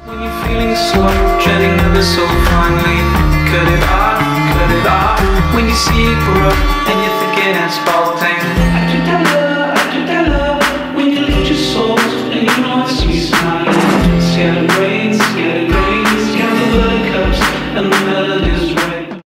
When you're feeling slow, treading the soul finally, cut it off, cut it off. When you see it grow and